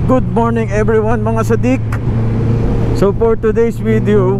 Good morning everyone mga sadik. So for today's video,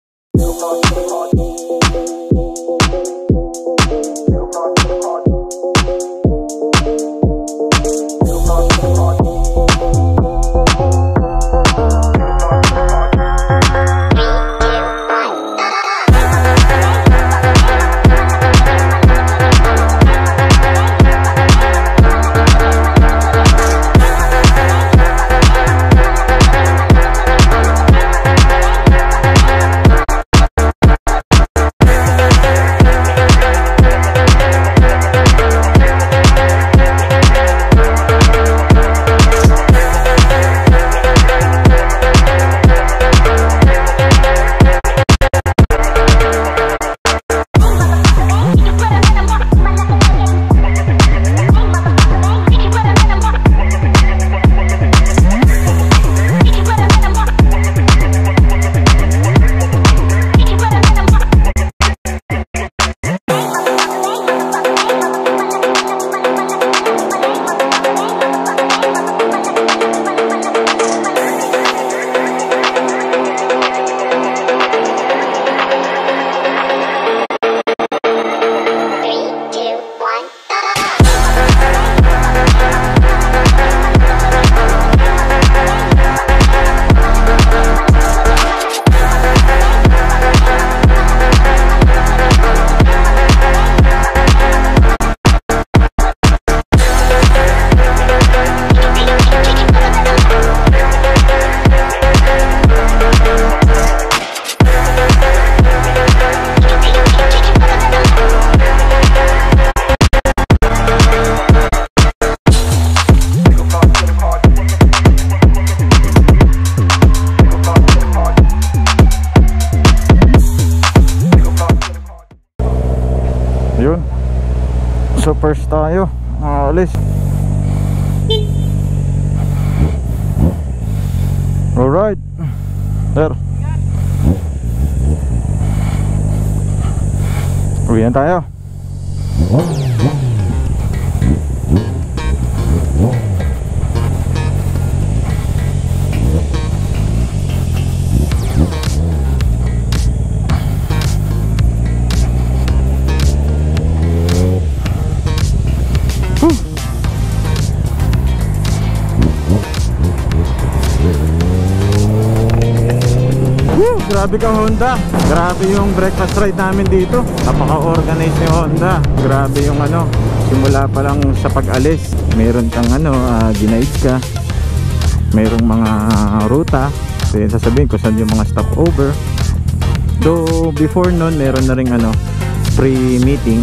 yun. So first tayo alis. Alright there, uwian tayo. Grabe ka Honda, grabe yung breakfast ride namin dito. Napaka-organize ni Honda. Grabe yung ano, simula pa lang sa pag-alis meron kang ano, ginaid ka, merong mga ruta, so sasabihin ko saan yung mga stopover. Though before nun meron na ring ano, pre-meeting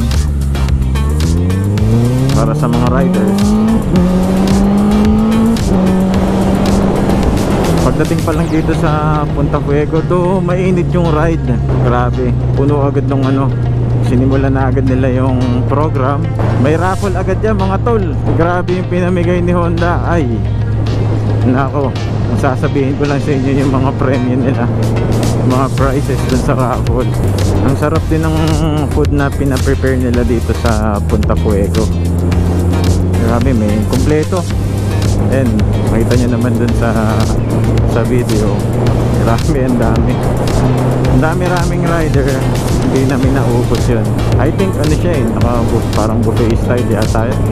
para sa mga riders. Pagdating pa lang dito sa Punta Fuego, do mainit yung ride. Grabe, puno agad ng ano, sinimula na agad nila yung program. May raffle agad yan mga tol. Grabe yung pinamigay ni Honda. Ay nako, kung sasabihin ko lang sa inyo yung mga premium nila, mga prices dun sa raffle. Ang sarap din ng food na pinaprepare nila dito sa Punta Fuego. Grabe, may kumpleto. And makita nyo naman dun sa video, marami, ang dami-raming rider. Hindi namin naubos yun. I think ano siya eh, parang buffet style yata yun.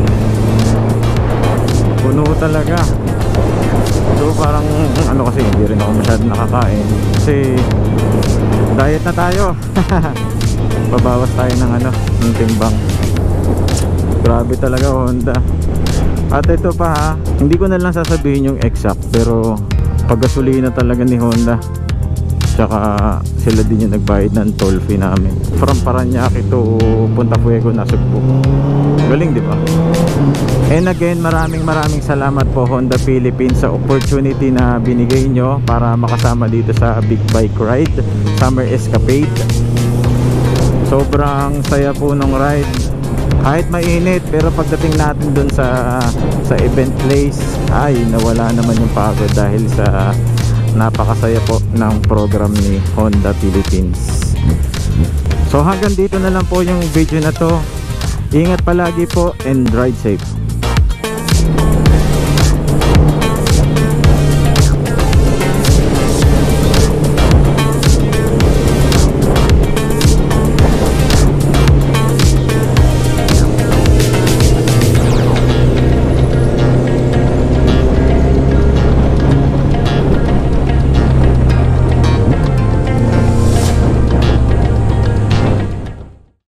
Puno talaga. So parang ano, kasi hindi rin ako masyadong nakakain kasi diet na tayo. Babawas tayo ng ano, ng timbang. Grabe talaga Honda. At ito pa ha, hindi ko na lang sasabihin yung exact, pero pag-gasolina talaga ni Honda, tsaka sila din yung nagbayad ng toll fee namin from Parañaque to Punta Fuego na Cebu. Galing di ba? And again, maraming salamat po Honda Philippines sa opportunity na binigay nyo para makasama dito sa Big Bike Ride Summer Escapade. Sobrang saya po nung ride. Kahit mainit, pero pagdating natin dun sa event place, ay nawala naman yung pagod dahil sa napakasaya po ng program ni Honda Philippines. So hanggang dito na lang po yung video na to. Ingat palagi po and ride safe.